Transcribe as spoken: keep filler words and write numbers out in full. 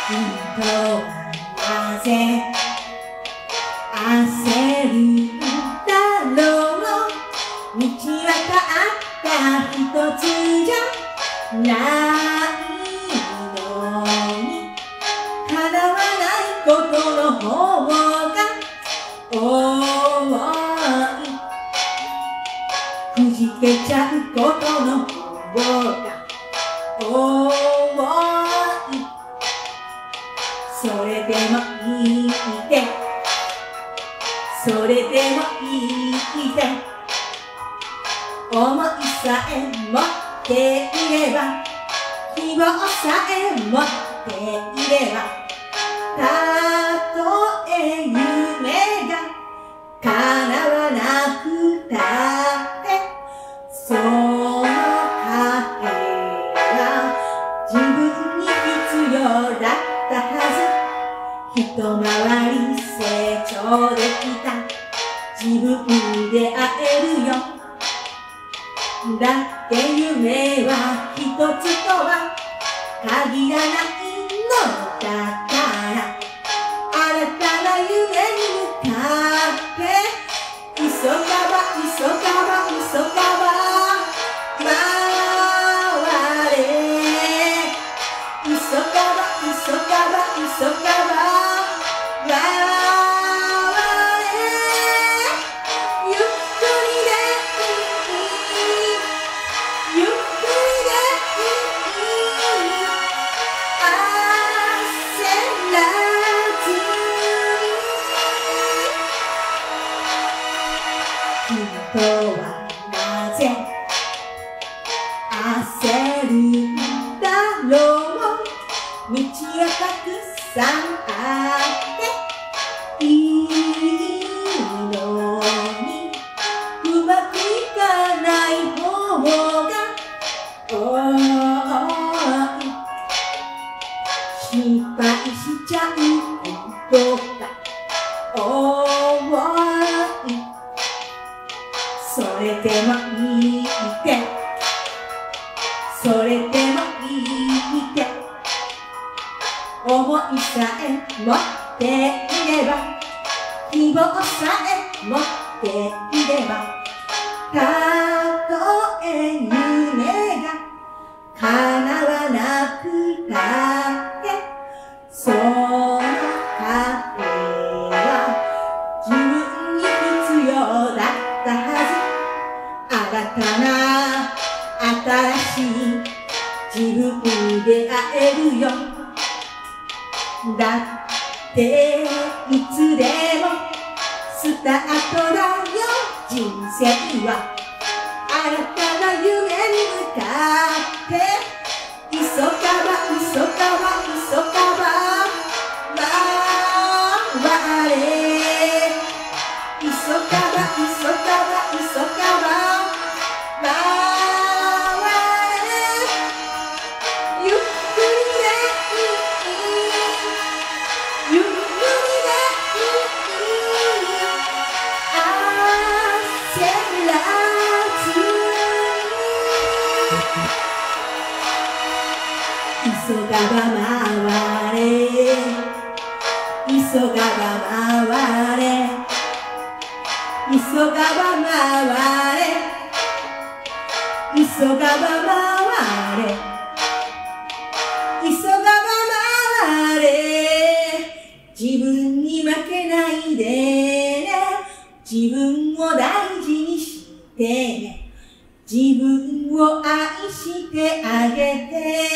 君とはなぜ焦るんだろう。道はたった一つじゃないのに、叶わないことの方が多い。くじけちゃうことの方が多い。それでもいいってそれでもいいって思いさえ持っていれば、希望さえ持っていれば、たとえ夢が叶わなくたって、その過程は自分に必要だったはず。一回り成長できた自分で会えるよ。だって夢は一つとは限らないのだから、新たな夢に向かって急がば急がば急がば回れ。急がば急がば急がば回れ。ゆっくりでいい、ゆっくりでいい、焦らずに。君とはなぜ焦るんだろう。道はたくさんあっていいのに、うまくいかない方が多い。失敗しちゃうことが多い。それでもいいってそれでもいいって思いさえ持っていれば、希望さえ持っていれば、たとえ夢が叶わなくたって、その過程は自分に必要だったはず。新たな新しい自分に出会えるよ。だっていつでもスタートだよ。人生は新たな夢に向かって急がば急がば急がば回れ。急がば急がば急がば回れ。ゆっくりでいい、ゆっくりでいい、焦らずに。急がば回れ、急がば回れ、急がば回れ、急がば回れ、急がば回れ。自分に負けないでね、自分を大事にしてね、自分を愛してあげて。